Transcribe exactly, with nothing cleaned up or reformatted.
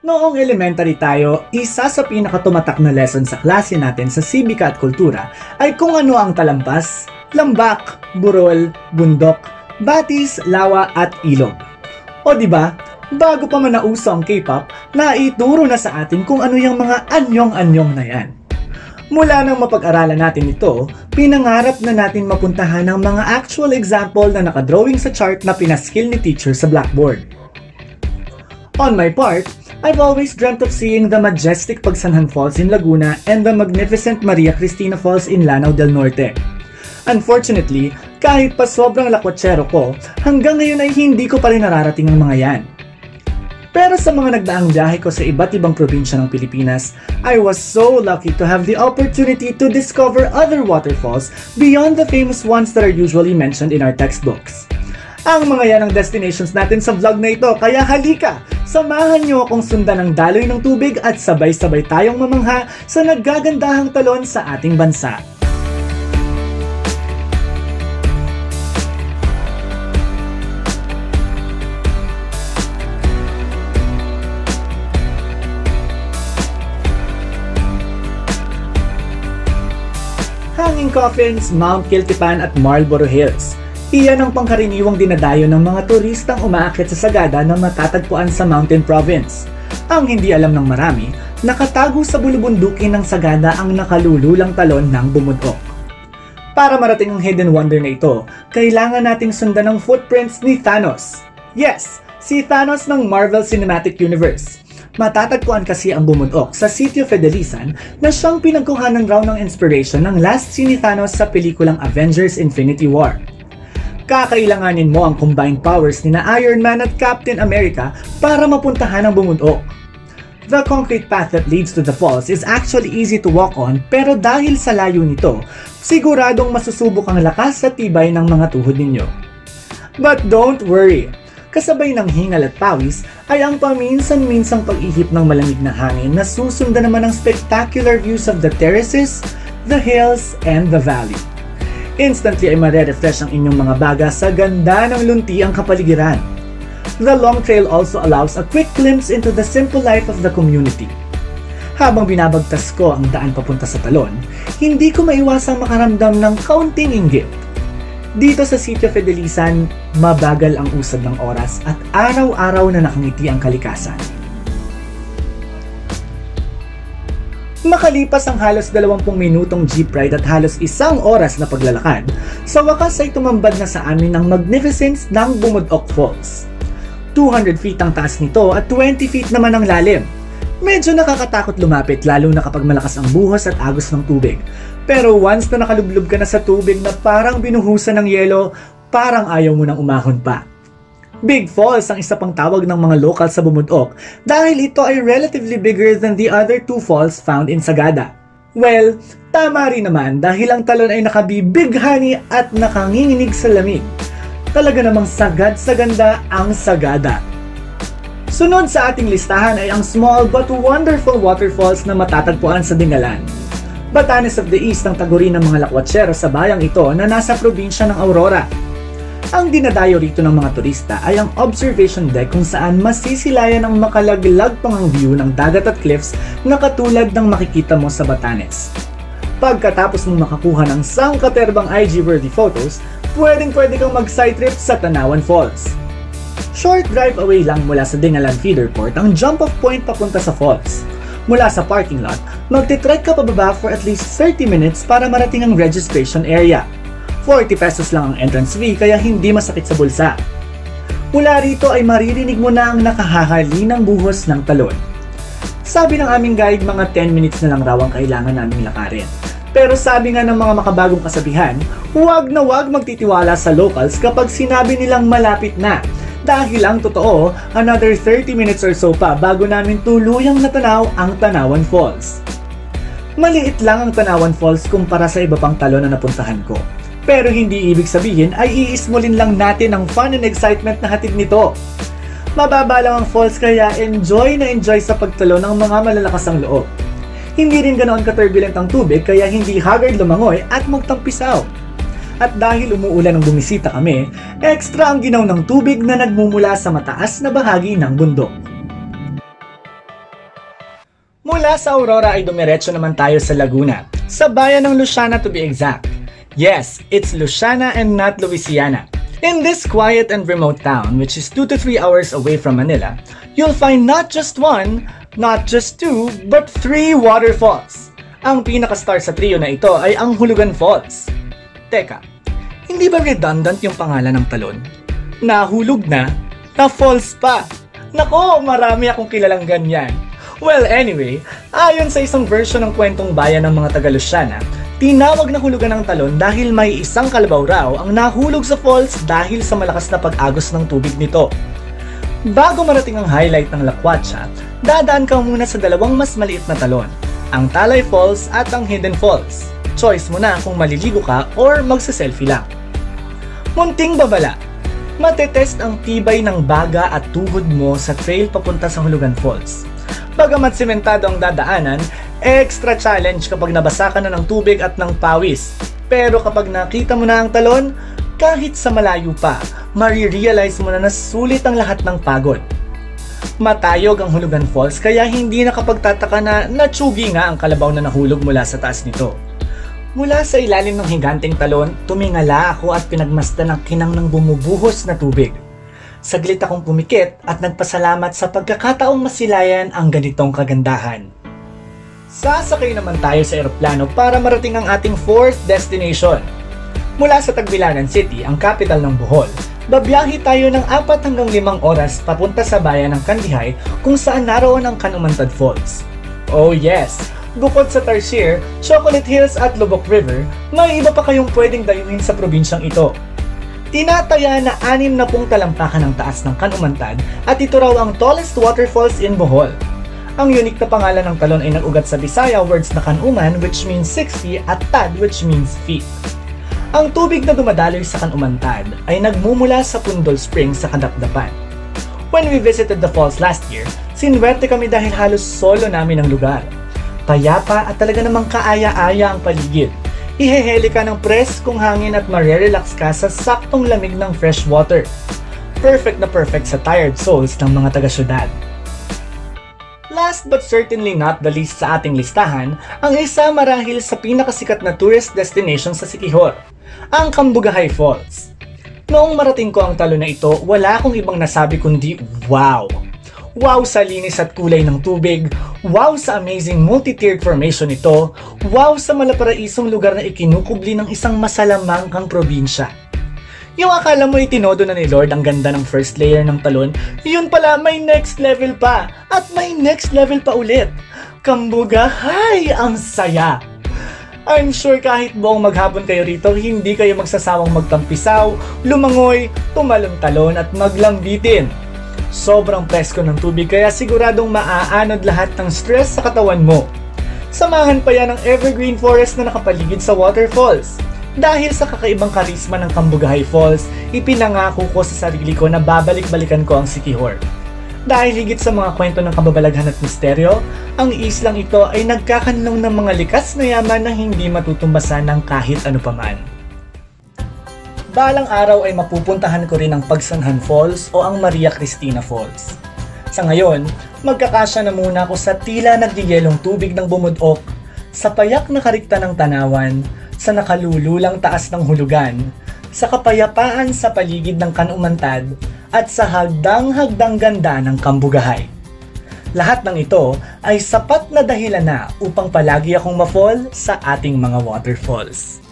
Noong elementary tayo, isa sa pinakatumatak na lesson sa klase natin sa sibika at kultura ay kung ano ang talampas, lambak, burol, bundok, batis, lawa at ilog. O di ba? Bago pa man nauso ang K-pop, naituro na sa atin kung ano yung mga anyong-anyong na yan. Mula nang mapag-aralan natin ito, pinangarap na natin mapuntahan ang mga actual example na nakadrawing sa chart na pinaskill ni teacher sa blackboard. On my part, I've always dreamt of seeing the majestic Pagsanjan Falls in Laguna and the magnificent Maria Cristina Falls in Lanao del Norte. Unfortunately, kahit pa sobrang lakwatsero ko, hanggang ngayon ay hindi ko pa rin nararating ang mga yan. Pero sa mga nagdaang biyahe ko sa iba't ibang probinsya ng Pilipinas, I was so lucky to have the opportunity to discover other waterfalls beyond the famous ones that are usually mentioned in our textbooks. Ang mga yan ang destinations natin sa vlog na ito, kaya halika! Samahan niyo akong sundan ang daloy ng tubig at sabay-sabay tayong mamangha sa naggagandahang talon sa ating bansa. Hanging Coffins, Mount Kiltipan at Marlborough Hills. Iyan ang pangkaraniwang dinadayo ng mga turistang umaakyat sa Sagada na matatagpuan sa Mountain Province. Ang hindi alam ng marami, nakatago sa bulubundukin ng Sagada ang nakalululang talon ng Bomod-ok. Para marating ang hidden wonder na ito, kailangan nating sundan ang footprints ni Thanos. Yes, si Thanos ng Marvel Cinematic Universe. Matatagpuan kasi ang Bomod-ok sa sitio Fedelisan na siyang pinagkuhanan raw ng inspiration ng last scene ni Thanos sa pelikulang Avengers Infinity War. Kakailanganin mo ang combined powers ni na Iron Man at Captain America para mapuntahan ang Bomod-ok. The concrete path that leads to the falls is actually easy to walk on, pero dahil sa layo nito, siguradong masusubok ang lakas at tibay ng mga tuhod ninyo. But don't worry! Kasabay ng hingal at pawis ay ang paminsan-minsang pag-ihip ng malamig na hangin na susundan naman ng spectacular views of the terraces, the hills, and the valley. Instantly ay mare-refresh ang inyong mga baga sa ganda ng luntiang kapaligiran. The long trail also allows a quick glimpse into the simple life of the community. Habang binabagtas ko ang daan papunta sa talon, hindi ko maiwasang makaramdam ng kaunting inggit. Dito sa sitio Fedelisan, mabagal ang usad ng oras at araw-araw na nakangiti ang kalikasan. Makalipas ang halos dalawampung minutong jeep ride at halos isang oras na paglalakad, sa wakas ay tumambad na sa amin ang magnificence ng Bomod-ok Falls. two hundred feet ang taas nito at twenty feet naman ang lalim. Medyo nakakatakot lumapit lalo na kapag malakas ang buhos at agos ng tubig. Pero once na nakalublob ka na sa tubig na parang binuhusan ng yelo, parang ayaw mo nang umahon pa. Big Falls ang isa pang tawag ng mga lokal sa Bomod-ok dahil ito ay relatively bigger than the other two falls found in Sagada. Well, tama rin naman dahil ang talon ay nakabibighani at nakanginginig sa lamig. Talaga namang sagad sa ganda ang Sagada. Sunod sa ating listahan ay ang small but wonderful waterfalls na matatagpuan sa Dingalan. Batanes of the East ang taguri ng mga lakwatsero sa bayang ito na nasa probinsya ng Aurora. Ang dinadayo rito ng mga turista ay ang observation deck kung saan masisilayan ang makalaglag pang ang view ng dagat at cliffs na katulad ng makikita mo sa Batanes. Pagkatapos mong makakuha ng sangkaterbang I G-worthy photos, pwedeng pwede kang mag-side trip sa Tanawan Falls. Short drive away lang mula sa Dingalan Feeder Port ang jump-off point papunta sa falls. Mula sa parking lot, magte-trek ka pababa for at least thirty minutes para marating ang registration area. forty pesos lang ang entrance fee kaya hindi masakit sa bulsa. Mula rito ay maririnig mo na ang nakahahali ng buhos ng talon. Sabi ng aming guide mga ten minutes na lang raw ang kailangan naming lakarin. Pero sabi nga ng mga makabagong kasabihan, huwag na huwag magtitiwala sa locals kapag sinabi nilang malapit na. Dahil ang totoo, another thirty minutes or so pa bago namin tuluyang natanaw ang Tanawan Falls. Maliit lang ang Tanawan Falls kumpara sa iba pang talon na napuntahan ko. Pero hindi ibig sabihin ay iismulin lang natin ang fun and excitement na hatid nito. Mababa lang ang falls kaya enjoy na enjoy sa pagtalo ng mga malalakas ang loob. Hindi rin ganoon ka-turbulent ang tubig kaya hindi haggard lumangoy at magtampisaw. At dahil umuulan nung bumisita kami, extra ang ginaw ng tubig na nagmumula sa mataas na bahagi ng bundok. Mula sa Aurora ay dumiretso naman tayo sa Laguna, sa bayan ng Luciana to be exact. Yes, it's Luciana and not Louisiana. In this quiet and remote town, which is two to three hours away from Manila, you'll find not just one, not just two, but three waterfalls. Ang pinaka-star sa trio na ito ay ang Hulugan Falls. Teka, hindi ba redundant yung pangalan ng talon? Nahulog na, na falls pa. Nako, marami akong kilalang ganyan. Well, anyway, ayon sa isang version ng kwentong bayan ng mga taga-Luciana, tinawag na hulugan ng talon dahil may isang kalabaw raw ang nahulog sa falls dahil sa malakas na pag-agos ng tubig nito. Bago marating ang highlight ng lakwatsa, dadaan ka muna sa dalawang mas maliit na talon, ang Talay Falls at ang Hidden Falls. Choice mo na kung maliligo ka or magsa-selfie lang. Munting babala, matetest ang tibay ng baga at tuhod mo sa trail papunta sa Hulugan Falls. Bagamat sementado ang dadaanan, extra challenge kapag nabasa ka na ng tubig at ng pawis. Pero kapag nakita mo na ang talon, kahit sa malayo pa, marirealize mo na na sulit ang lahat ng pagod. Matayog ang Hulugan Falls kaya hindi nakapagtataka na natsugi nga ang kalabaw na nahulog mula sa taas nito. Mula sa ilalim ng higanteng talon, tumingala ako at pinagmasdan ang kinang ng bumubuhos na tubig. Saglit akong pumikit at nagpasalamat sa pagkakataong masilayan ang ganitong kagandahan. Sasakay naman tayo sa eroplano para marating ang ating fourth destination. Mula sa Tagbilaran City, ang capital ng Bohol, babiyahe tayo ng apat hanggang limang oras papunta sa bayan ng Cambugahay kung saan naroon ang Can-umantad Falls. Oh yes! Bukod sa Tarsier, Chocolate Hills at Lubok River, may iba pa kayong pwedeng dayuhin sa probinsyang ito. Tinataya na anim na pung talampakan ang taas ng Can-umantad at ito raw ang tallest waterfalls in Bohol. Ang unique na pangalan ng talon ay nag-ugat sa Bisaya words na Can-uman which means sixty at tad which means feet. Ang tubig na dumadaloy sa Can-umantad ay nagmumula sa Pundol Spring sa Kadapdapan. When we visited the falls last year, sinwerte kami dahil halos solo namin ang lugar. Payapa at talaga namang kaaya-aya ang paligid. Iheheli ka ng preskong hangin at marerelax ka sa saktong lamig ng fresh water. Perfect na perfect sa tired souls ng mga taga-syudad. Last but certainly not the least sa ating listahan, ang isa marahil sa pinakasikat na tourist destination sa Siquijor, ang Cambugahay Falls. Noong marating ko ang talon na ito, wala akong ibang nasabi kundi wow! Wow sa linis at kulay ng tubig, wow sa amazing multi-tiered formation nito, wow sa malaparaisong lugar na ikinukubli ng isang masalamangkang probinsya. Yung akala mo itinodo na ni Lord ang ganda ng first layer ng talon, yun pala may next level pa, at may next level pa ulit. Cambugahay! Ang saya! I'm sure kahit buong maghapon kayo rito, hindi kayo magsasawang magtampisaw, lumangoy, tumalon-talon at maglambitin. Sobrang presko ng tubig kaya siguradong maaanod lahat ng stress sa katawan mo. Samahan pa yan ng evergreen forest na nakapaligid sa waterfalls. Dahil sa kakaibang karisma ng Cambugahay Falls, ipinangako ko sa sarili ko na babalik-balikan ko ang Siquijor. Dahil higit sa mga kwento ng kababalaghan at misteryo, ang islang ito ay nagkakanlong ng mga likas na yaman na hindi matutumbasan ng kahit ano paman. Balang araw ay mapupuntahan ko rin ang Pagsanjan Falls o ang Maria Cristina Falls. Sa ngayon, magkakasya na muna ako sa tila nagyayelong tubig ng Bomod-ok, sa payak na karikta ng tanawan, sa nakalululang taas ng hulugan, sa kapayapaan sa paligid ng Can-umantad, at sa hagdang-hagdang ganda ng Cambugahay. Lahat ng ito ay sapat na dahilan na upang palagi akong ma-fall sa ating mga waterfalls.